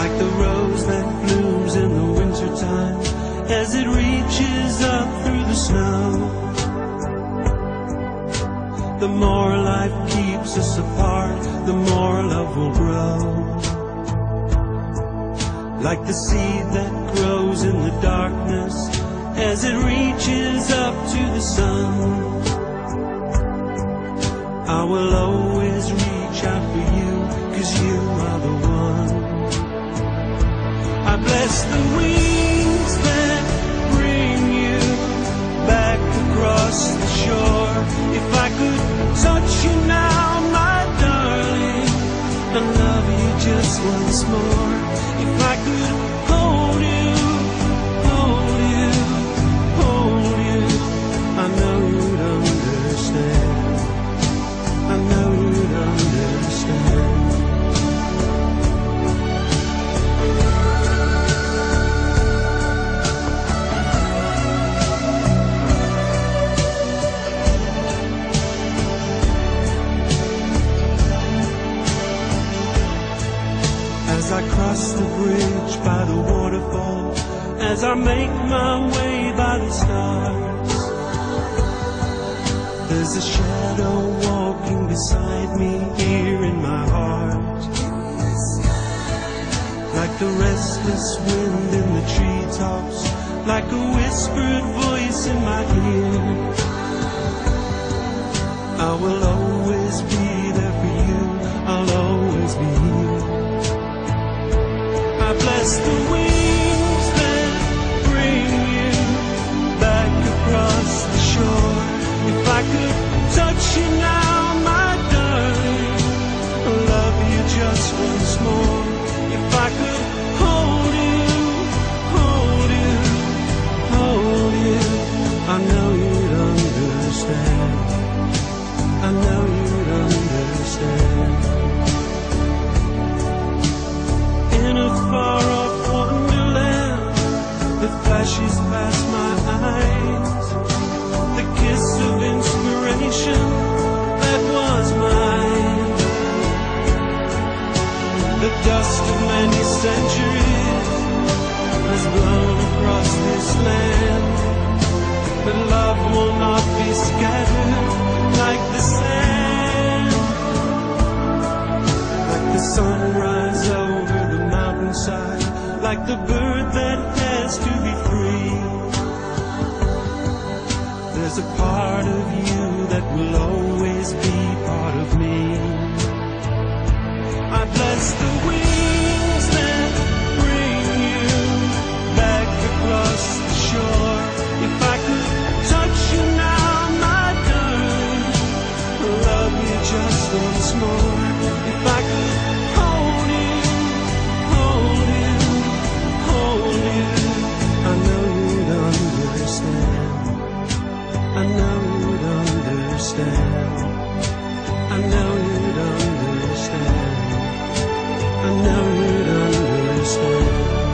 like the rose that blooms in the wintertime as it reaches up through the snow. The more life keeps us apart, the more love will grow. Like the seed that grows in the darkness as it reaches up to the sun. I will always reach out for you, 'cause you are the one. I bless the wings that bring you back across the shore. If I could touch you now, my darling, and love you just once more. If I could hold you, hold you, hold you, I know you'd understand. I know you'd understand. As I cross the bridge by the waterfall, as I make my way by the stars, there's a shadow walking beside me here in my heart. Like the restless wind in the treetops, like a whispered voice in my ear. I will always be there for you, I'll always be here. I bless the wings that bring you back across the shore. If I could touch you now, my darling, love you just once more. If I could hold you, hold you, hold you, I know you'd understand. I know you'd understand. In a far-off wonderland that flashes past my eyes, the kiss of inspiration that was mine. The dust of many centuries has blown across this land, but love will not be scattered like the sand. Like the sunrise over the mountainside, like the bird that has to be free, there's a part of you that will always be part of me. I bless the wings that bring you back across the shore. If I could touch you now, my darling, love you just once more. If I could hold you, hold you, hold you, I know you'd understand. I know you'd understand. I know you'd understand. I know you'd understand.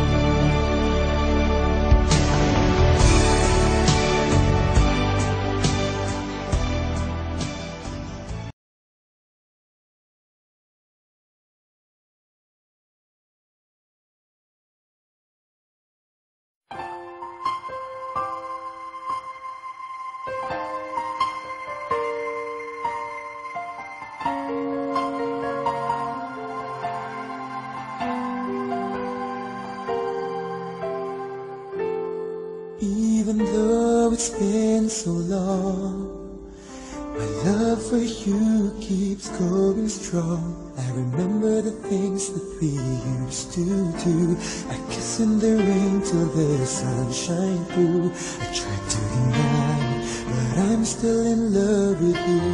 Even though it's been so long, my love for you keeps going strong. I remember the things that we used to do, a kiss in the rain till the sunshine through. I tried to deny it, but I'm still in love with you.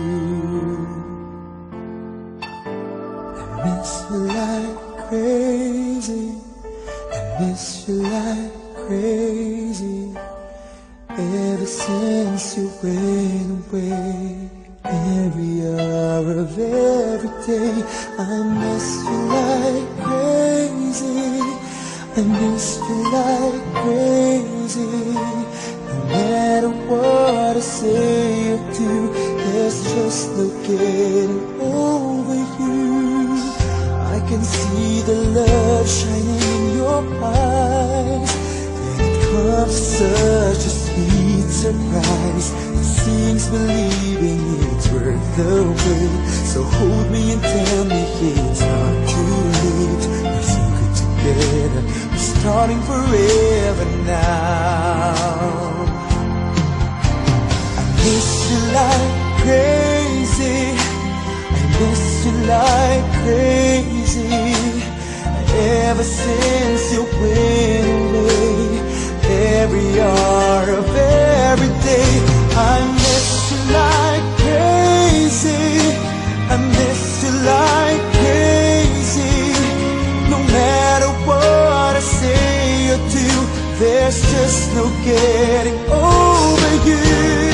I miss you like crazy, I miss you like crazy. Ever since you went away, every hour of every day, I miss you like crazy. I miss you like crazy. No matter what I say or do, there's just no getting over you. I can see the love shining your eyes. Then it comes such a sweet surprise. It seems believing it's worth the wait. So hold me and tell me it's not too late. We're so good together, we're starting forever now. I miss you like crazy, I miss you like crazy. Ever since you went away, every hour of every day, I miss you like crazy, I miss you like crazy. No matter what I say or do, there's just no getting over you.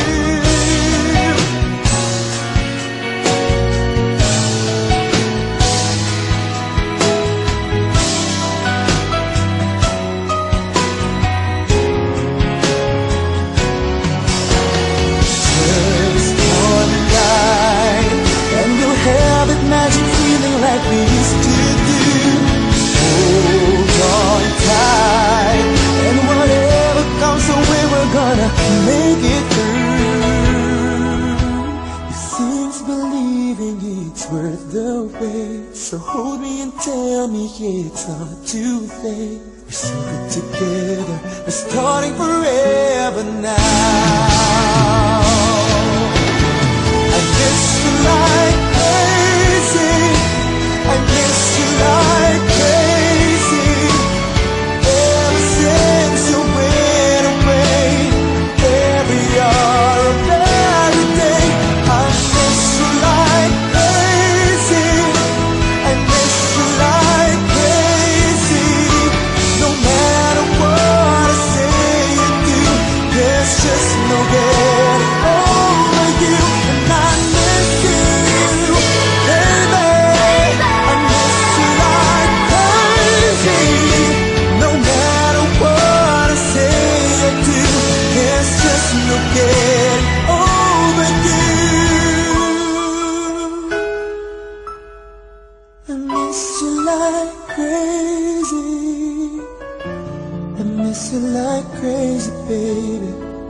Magic feeling like we used to do. Hold on tight, and whatever comes our way, we're gonna make it through. It seems believing it's worth the wait. So hold me and tell me it's not too late. We're so good together, we're starting forever now. I miss you like I miss you like crazy. Ever since you went away, every hour of every day, I miss you like crazy. I miss you like crazy. No matter what I say or do, there's just no getting over you. And I miss you, baby. No getting over you. I miss you like crazy, I miss you like crazy, baby.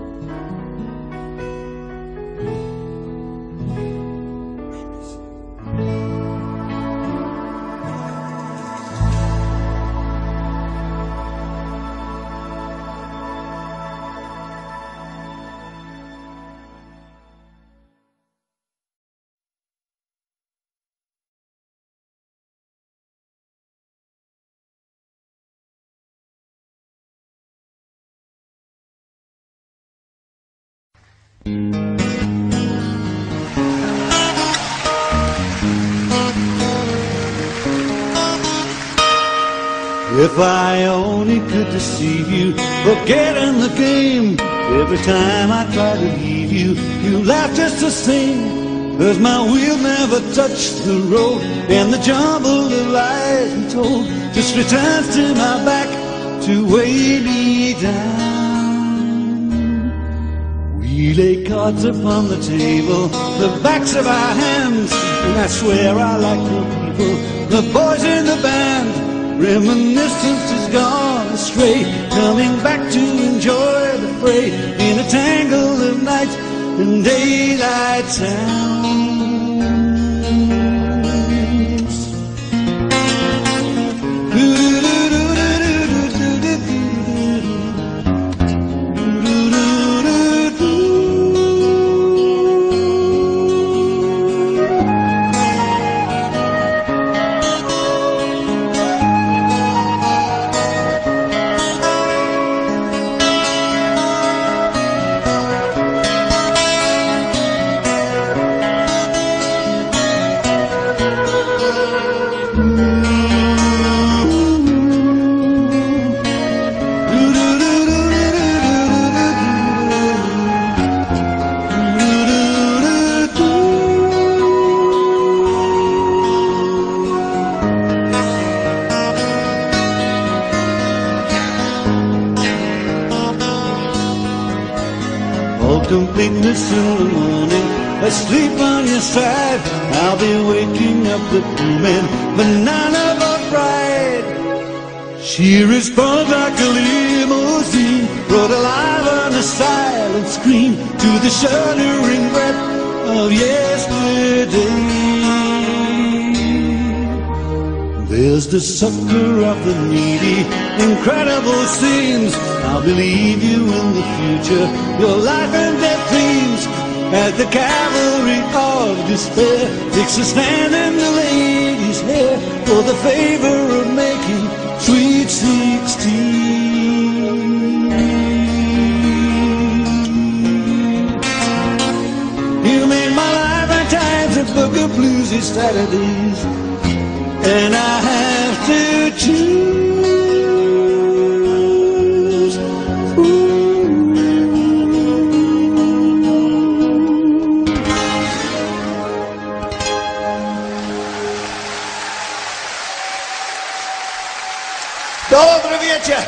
If I only could deceive you, forgetting the game. Every time I try to leave you, you laugh just the same. 'Cause my wheel never touched the road, and the jumble of lies I'm told just returns to my back to weigh me down. We lay cards upon the table, the backs of our hands, and I swear I like the people, the boys in the band. Reminiscence has gone astray, coming back to enjoy the fray in a tangle of night and daylight sounds. Completeness in the morning, asleep on your side. I'll be waking up the booming banana boat bride. She responds like a limousine, brought alive on a silent scream to the shuddering breath of yesterday. There's the sucker of the needy, incredible scenes. I'll believe you in the future, your life and death themes. At the cavalry of despair, takes a stand in the lady's hair for the favor of making sweet 16. You made my life at times a book of bluesy Saturdays, and I have to choose. Dobry wieczór!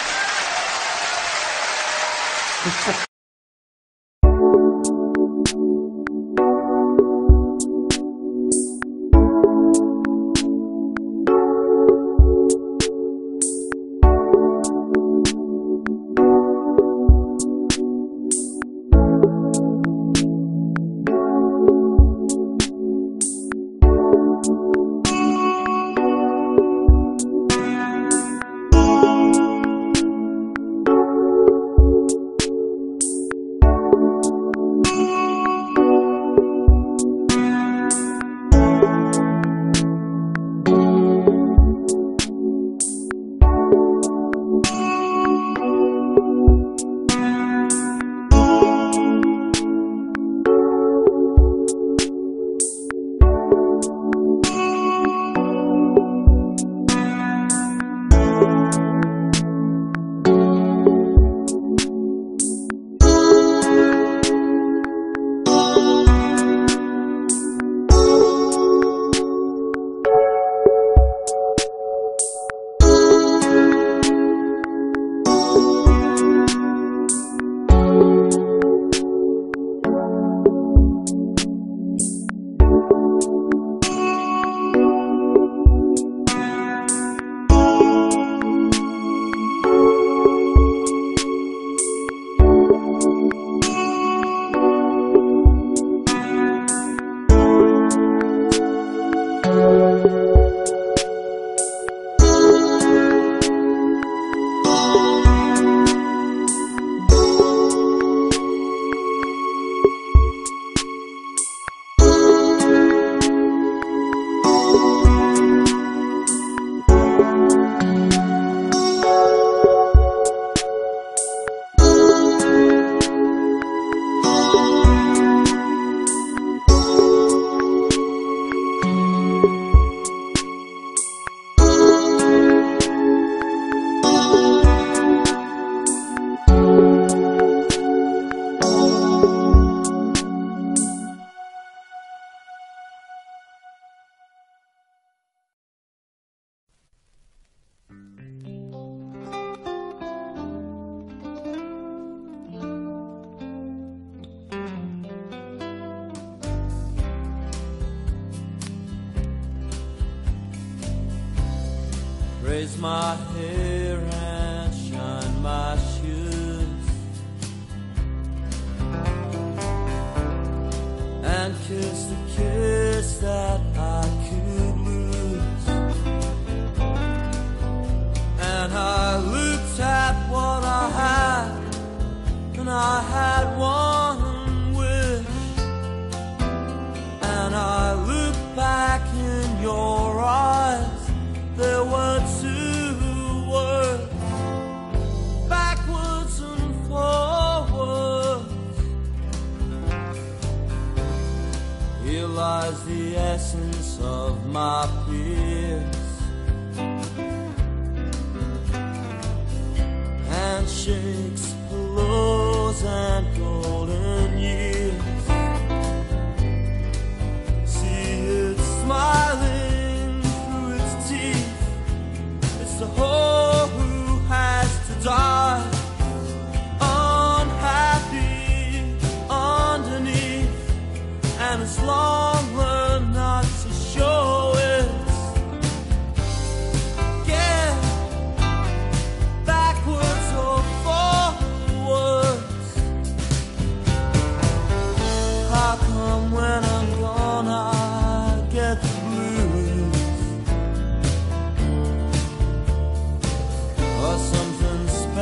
Raise my hair and shine my shoes, and kiss the kiss that I could lose. And I looked at what I had, and I had one wish. And I looked back in your eyes, there were two words, backwards and forwards. Here lies the essence of my peers. Handshakes, pillows, and golden years. See it smiling through its teeth. It's the whole who has to die, unhappy underneath, and it's long learned not to show it. Get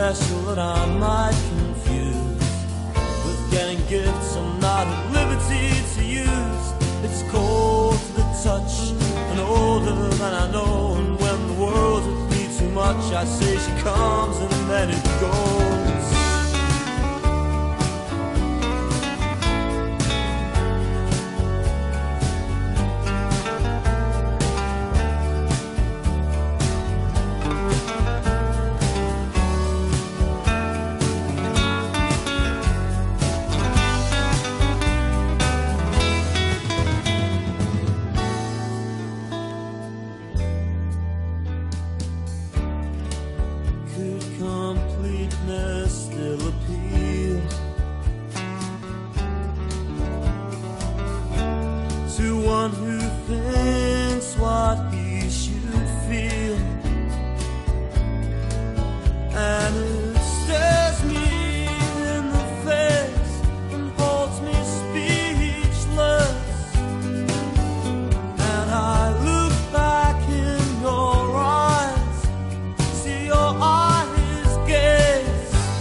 special that I might confuse with getting gifts I'm not at liberty to use. It's cold to the touch and older than I know, and when the world's with me too much, I say she comes and then it goes. Completeness still appeal to one who thinks what he should feel, and it stares me in the face and holds me speechless, and I look back in your eyes, see your eyes gaze,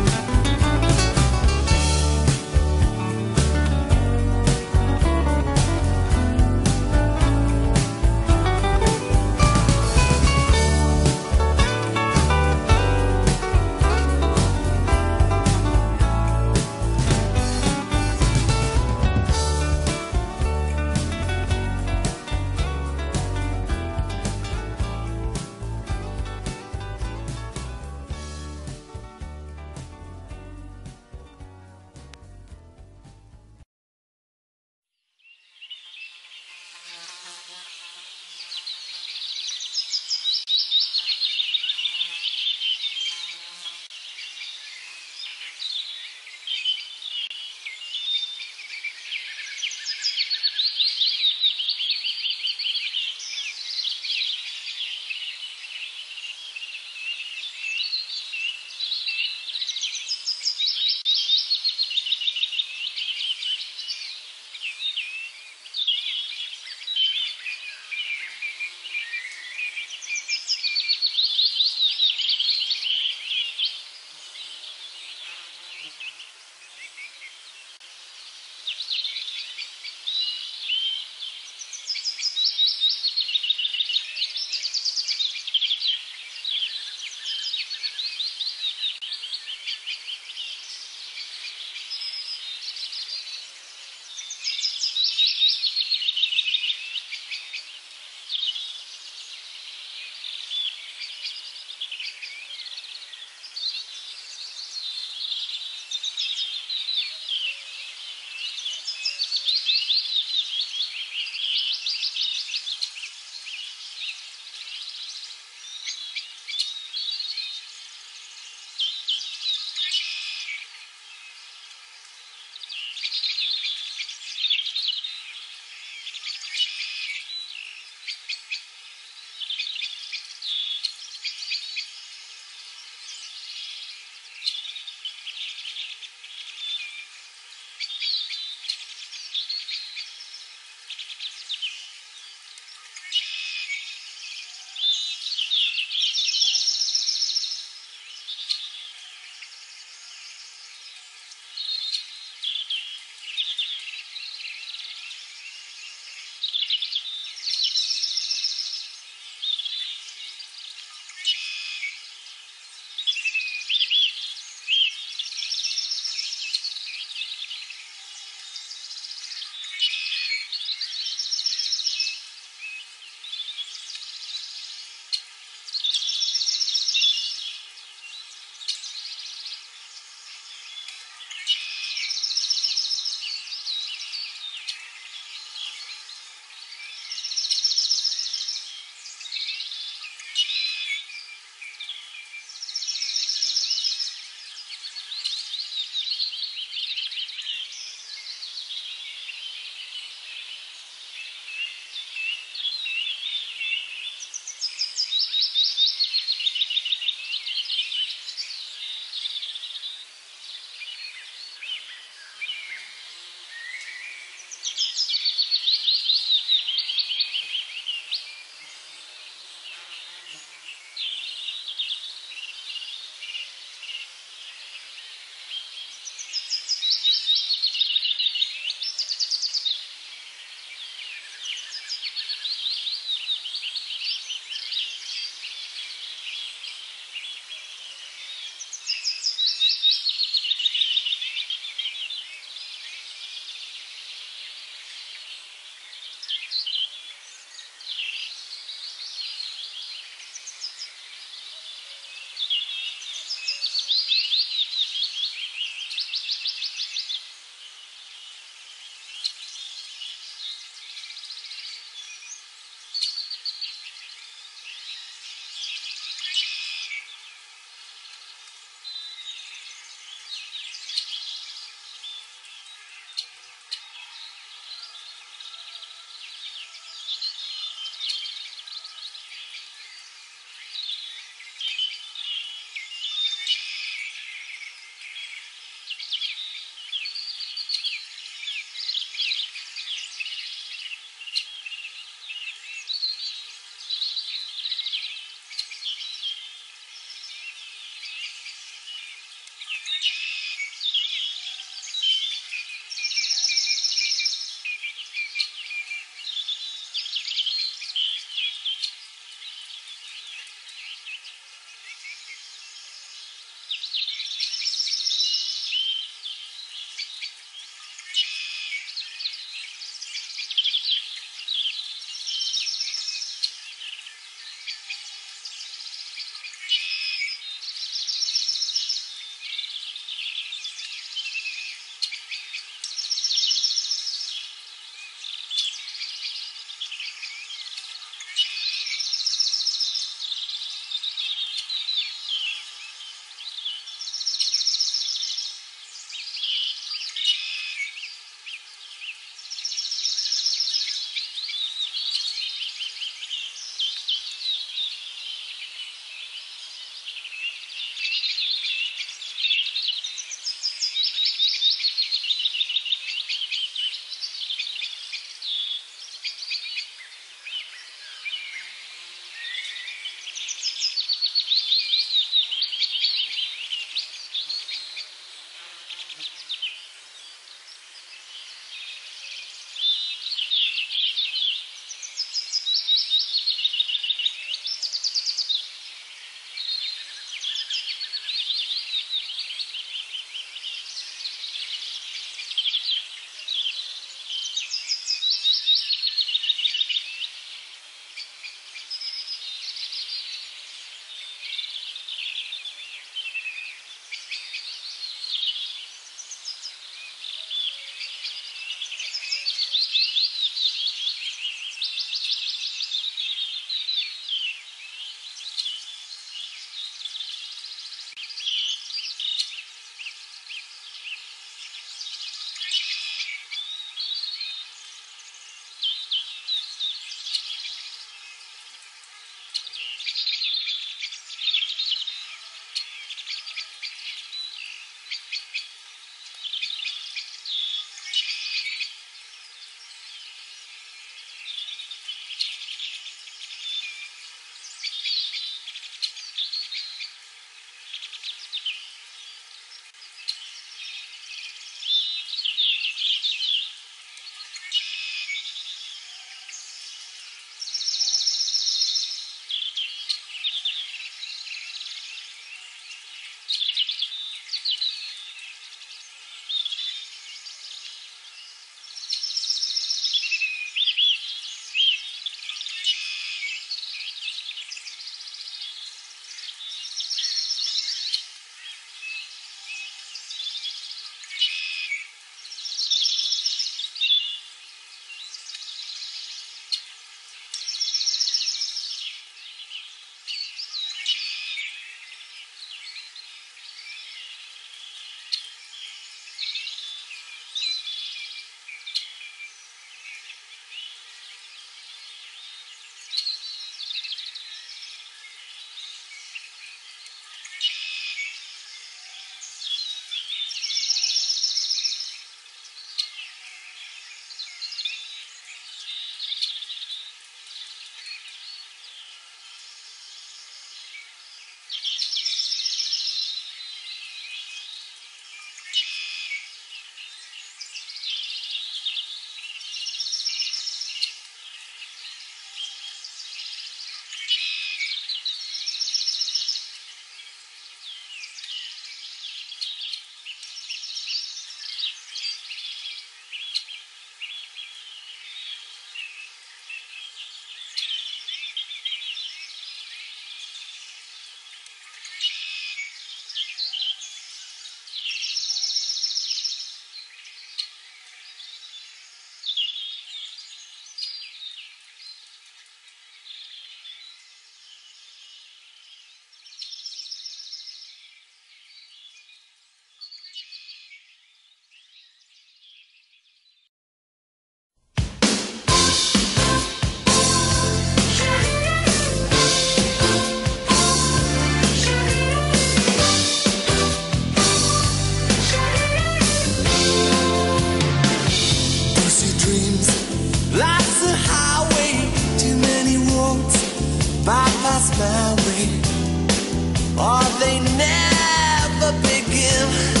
bypass my way, or they never begin.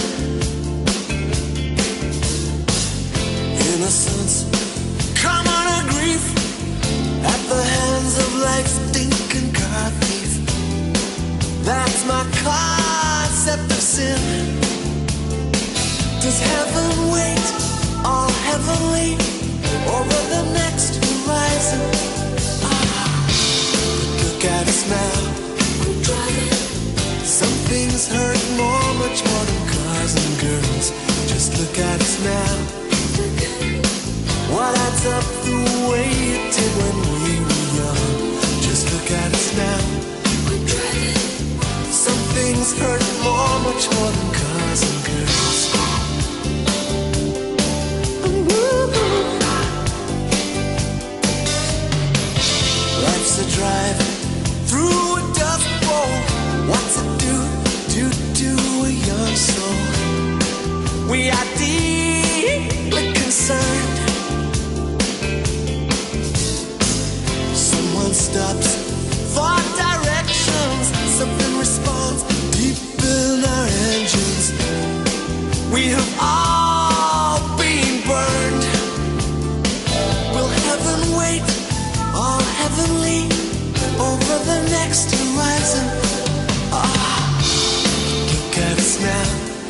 Does heaven wait all heavenly over the next horizon? But look at us now. We're driving. Some things hurt more, much more than cars and girls. Just look at us now. What adds up the way it did when we were young? Just look at us now. We're driving. Some things hurt more, much more than cars and girls. Life's a drive through a dust bowl. What's it do a young soul? We are deeply concerned. Someone stops for directions. Something responds deep in our engines. We have all been burned. Will heaven wait all heavenly over the next horizon? Look at us now.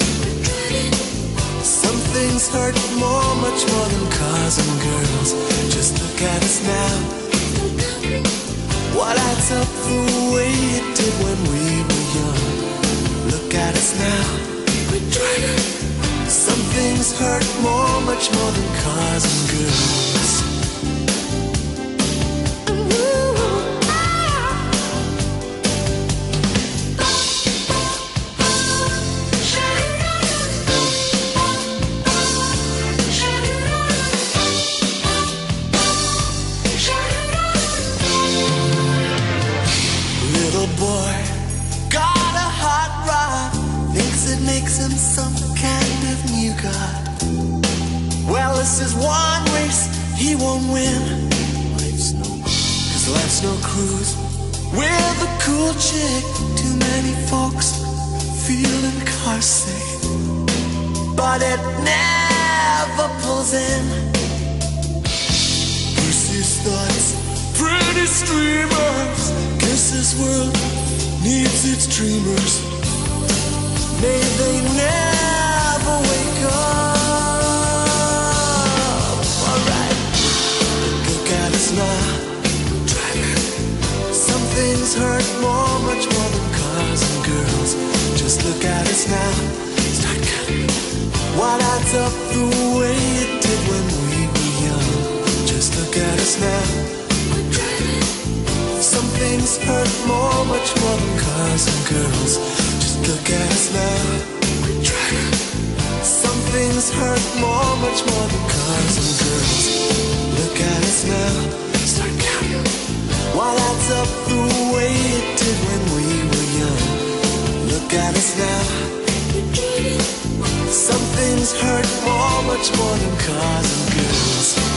Some things hurt more, much more than cars and girls. Just look at us now. What adds up the way it did when we were young? Look at us now. We're driving. Some things hurt more, much more than cars and girls. Boy, got a hot rod, thinks it makes him some kind of new god. Well, this is one race he won't win. Cause life's no cruise with a cool chick. Too many folks feeling car sick, but it never pulls in. Lucy's thoughts, pretty streamers. Guess this world needs its dreamers. May they never wake up. Alright, look at us now. Some things hurt more, much more than cars and girls. Just look at us now. Start counting. What adds up the way it did when we were young? Just look at us now. Some things hurt more, much more than cars and girls. Just look at us now. We're driving. Some things hurt more, much more than cars and girls. Look at us now. Start counting. What adds up the way it did when we were young? Look at us now. Some things hurt more, much more than cars and girls.